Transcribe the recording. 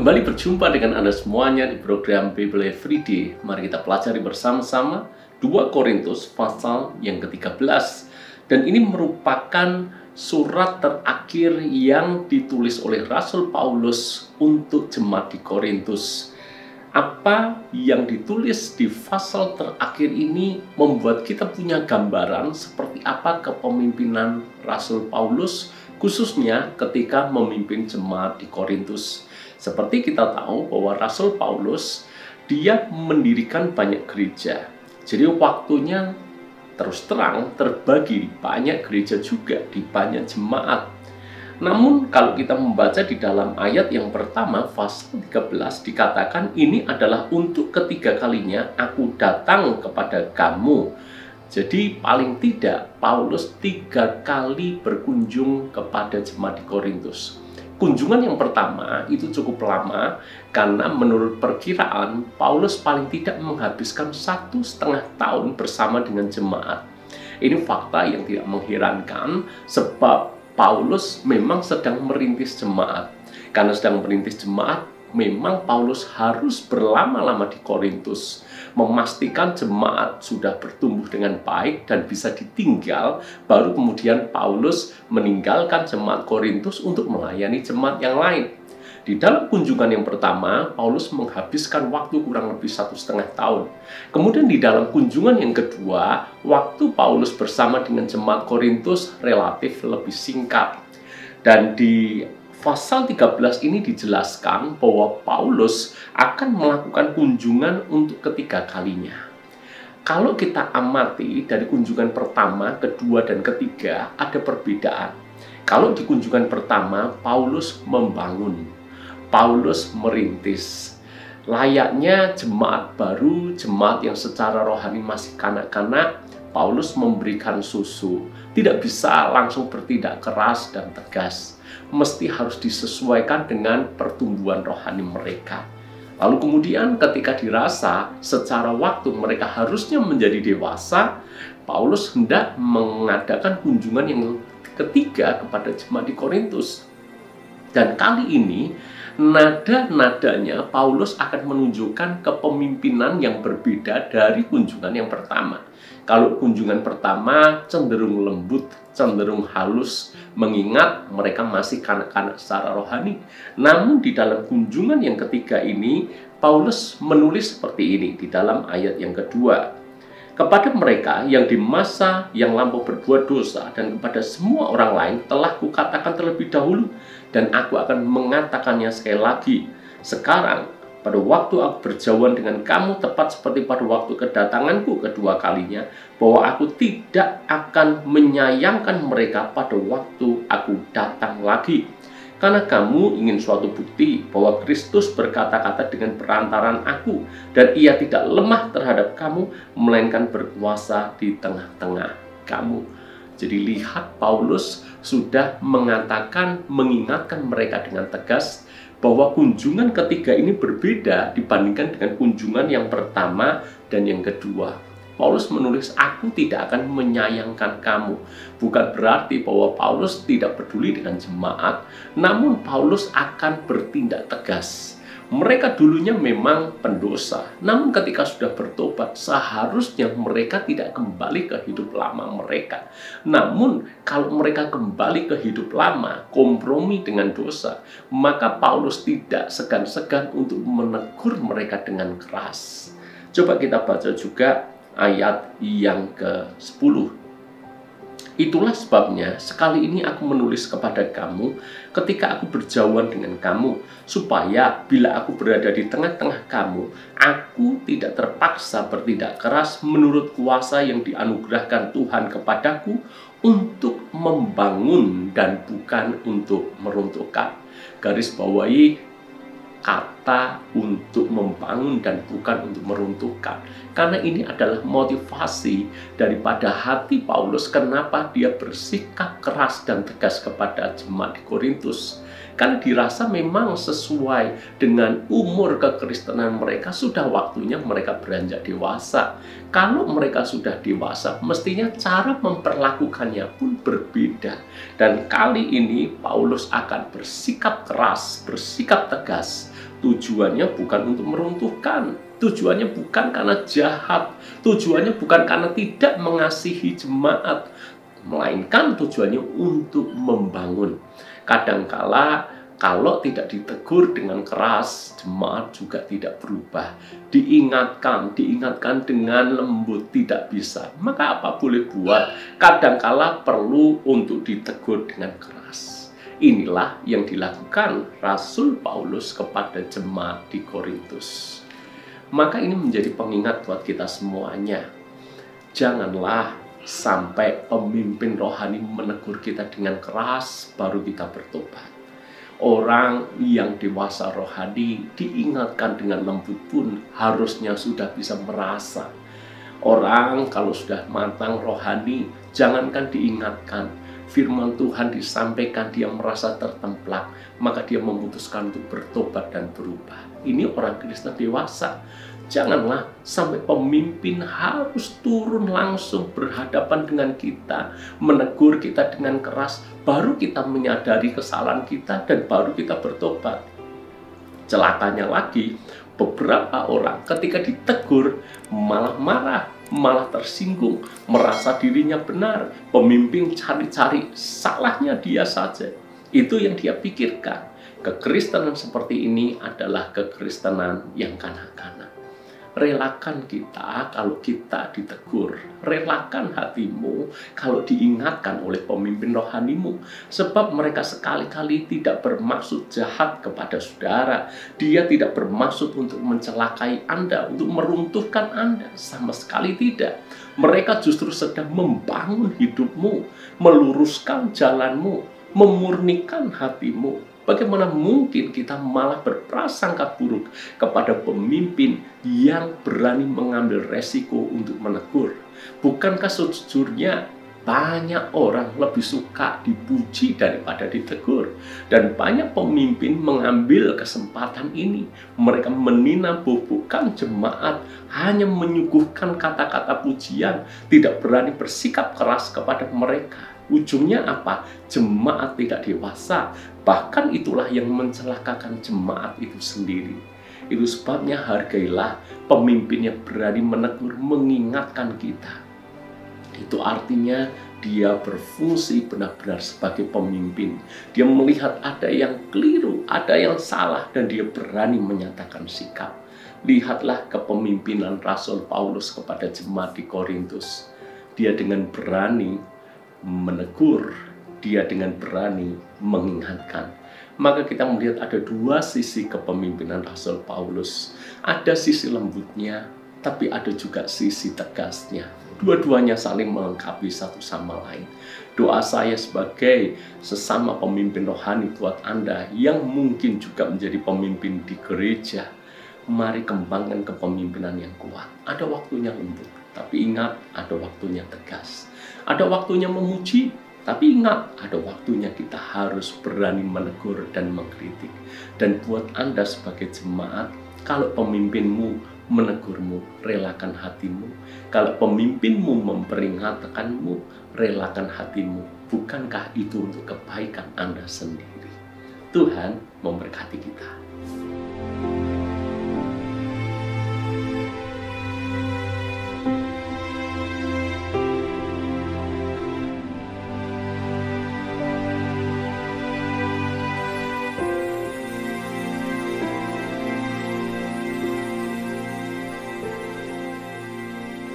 Kembali berjumpa dengan Anda semuanya di program Bible Everyday. Mari kita pelajari bersama-sama 2 Korintus pasal yang ke-13. Dan ini merupakan surat terakhir yang ditulis oleh Rasul Paulus untuk jemaat di Korintus. Apa yang ditulis di pasal terakhir ini membuat kita punya gambaran seperti apa kepemimpinan Rasul Paulus, khususnya ketika memimpin jemaat di Korintus. Seperti kita tahu bahwa Rasul Paulus, dia mendirikan banyak gereja. Jadi waktunya terus terang terbagi di banyak gereja juga, di banyak jemaat. Namun kalau kita membaca di dalam ayat yang pertama, pasal 13 dikatakan ini adalah untuk ketiga kalinya aku datang kepada kamu. Jadi paling tidak Paulus 3 kali berkunjung kepada jemaat di Korintus. Kunjungan yang pertama itu cukup lama karena menurut perkiraan Paulus paling tidak menghabiskan 1,5 tahun bersama dengan jemaat. Ini fakta yang tidak mengherankan sebab Paulus memang sedang merintis jemaat. Karena sedang merintis jemaat, memang Paulus harus berlama-lama di Korintus, memastikan jemaat sudah bertumbuh dengan baik dan bisa ditinggal, baru kemudian Paulus meninggalkan jemaat Korintus untuk melayani jemaat yang lain. Di dalam kunjungan yang pertama, Paulus menghabiskan waktu kurang lebih 1,5 tahun. Kemudian di dalam kunjungan yang kedua, waktu Paulus bersama dengan jemaat Korintus relatif lebih singkat. Dan di pasal 13 ini dijelaskan bahwa Paulus akan melakukan kunjungan untuk ketiga kalinya. Kalau kita amati dari kunjungan pertama, kedua, dan ketiga, ada perbedaan. Kalau di kunjungan pertama, Paulus membangun. Paulus merintis. Layaknya jemaat baru, jemaat yang secara rohani masih kanak-kanak, Paulus memberikan susu. Tidak bisa langsung bertindak keras dan tegas. Mesti harus disesuaikan dengan pertumbuhan rohani mereka. Lalu kemudian ketika dirasa secara waktu mereka harusnya menjadi dewasa, Paulus hendak mengadakan kunjungan yang ketiga kepada jemaat di Korintus. Dan kali ini nada-nadanya Paulus akan menunjukkan kepemimpinan yang berbeda dari kunjungan yang pertama. Kalau kunjungan pertama cenderung lembut, cenderung halus, mengingat mereka masih kanak-kanak secara rohani. Namun di dalam kunjungan yang ketiga ini, Paulus menulis seperti ini di dalam ayat yang kedua. Kepada mereka yang di masa yang lampau berbuat dosa dan kepada semua orang lain telah kukatakan terlebih dahulu dan aku akan mengatakannya sekali lagi. Sekarang, pada waktu aku berjauhan dengan kamu tepat seperti pada waktu kedatanganku kedua kalinya, bahwa aku tidak akan menyayangkan mereka pada waktu aku datang lagi. Karena kamu ingin suatu bukti bahwa Kristus berkata-kata dengan perantaran aku, dan ia tidak lemah terhadap kamu, melainkan berkuasa di tengah-tengah kamu. Jadi lihat, Paulus sudah mengatakan, mengingatkan mereka dengan tegas bahwa kunjungan ketiga ini berbeda dibandingkan dengan kunjungan yang pertama dan yang kedua. Paulus menulis, aku tidak akan menyayangkan kamu. Bukan berarti bahwa Paulus tidak peduli dengan jemaat, namun Paulus akan bertindak tegas. Mereka dulunya memang pendosa, namun ketika sudah bertobat, seharusnya mereka tidak kembali ke hidup lama mereka. Namun, kalau mereka kembali ke hidup lama, kompromi dengan dosa, maka Paulus tidak segan-segan untuk menegur mereka dengan keras. Coba kita baca juga ayat yang ke-10. Itulah sebabnya sekali ini aku menulis kepada kamu ketika aku berjauhan dengan kamu, supaya bila aku berada di tengah-tengah kamu, aku tidak terpaksa bertindak keras menurut kuasa yang dianugerahkan Tuhan kepadaku untuk membangun dan bukan untuk meruntuhkan. Garis bawahi kata untuk membangun dan bukan untuk meruntuhkan. Karena ini adalah motivasi daripada hati Paulus kenapa dia bersikap keras dan tegas kepada jemaat di Korintus. Karena dirasa memang sesuai dengan umur kekristenan mereka, sudah waktunya mereka beranjak dewasa. Kalau mereka sudah dewasa, mestinya cara memperlakukannya pun berbeda. Dan kali ini Paulus akan bersikap keras, bersikap tegas. Tujuannya bukan untuk meruntuhkan, tujuannya bukan karena jahat, tujuannya bukan karena tidak mengasihi jemaat, melainkan tujuannya untuk membangun. Kadangkala kalau tidak ditegur dengan keras, jemaat juga tidak berubah. Diingatkan dengan lembut tidak bisa. Maka apa boleh buat? Kadangkala perlu untuk ditegur dengan keras. Inilah yang dilakukan Rasul Paulus kepada jemaat di Korintus. Maka ini menjadi pengingat buat kita semuanya. Janganlah sampai pemimpin rohani menegur kita dengan keras baru kita bertobat. Orang yang dewasa rohani diingatkan dengan lembut pun harusnya sudah bisa merasa. Orang kalau sudah matang rohani, jangankan diingatkan, firman Tuhan disampaikan, dia merasa tertemplak, maka dia memutuskan untuk bertobat dan berubah. Ini orang Kristen dewasa. Janganlah sampai pemimpin harus turun langsung berhadapan dengan kita, menegur kita dengan keras, baru kita menyadari kesalahan kita dan baru kita bertobat. Celakanya lagi, beberapa orang ketika ditegur malah marah, malah tersinggung, merasa dirinya benar. Pemimpin cari-cari salahnya dia saja. Itu yang dia pikirkan. Kekristenan seperti ini adalah kekristenan yang kanak-kanak. Relakan kita kalau kita ditegur. Relakan hatimu kalau diingatkan oleh pemimpin rohanimu. Sebab mereka sekali-kali tidak bermaksud jahat kepada saudara. Dia tidak bermaksud untuk mencelakai Anda, untuk meruntuhkan Anda. Sama sekali tidak. Mereka justru sedang membangun hidupmu, meluruskan jalanmu, memurnikan hatimu. Bagaimana mungkin kita malah berprasangka buruk kepada pemimpin yang berani mengambil resiko untuk menegur? Bukankah sejujurnya banyak orang lebih suka dipuji daripada ditegur? Dan banyak pemimpin mengambil kesempatan ini. Mereka meninabobokan jemaat, hanya menyuguhkan kata-kata pujian, tidak berani bersikap keras kepada mereka. Ujungnya apa? Jemaat tidak dewasa. Bahkan itulah yang mencelakakan jemaat itu sendiri. Itu sebabnya hargailah pemimpin yang berani menegur, mengingatkan kita. Itu artinya dia berfungsi benar-benar sebagai pemimpin. Dia melihat ada yang keliru, ada yang salah, dan dia berani menyatakan sikap. Lihatlah kepemimpinan Rasul Paulus kepada jemaat di Korintus. Dia dengan berani menegur, dia dengan berani mengingatkan. Maka kita melihat ada dua sisi kepemimpinan Rasul Paulus. Ada sisi lembutnya, tapi ada juga sisi tegasnya. Dua-duanya saling melengkapi satu sama lain. Doa saya sebagai sesama pemimpin rohani buat Anda yang mungkin juga menjadi pemimpin di gereja, mari kembangkan kepemimpinan yang kuat. Ada waktunya lembut, tapi ingat ada waktunya tegas. Ada waktunya memuji, tapi ingat ada waktunya kita harus berani menegur dan mengkritik. Dan buat Anda sebagai jemaat, kalau pemimpinmu menegurmu, relakan hatimu. Kalau pemimpinmu memperingatkanmu, relakan hatimu. Bukankah itu untuk kebaikan Anda sendiri? Tuhan memberkati kita.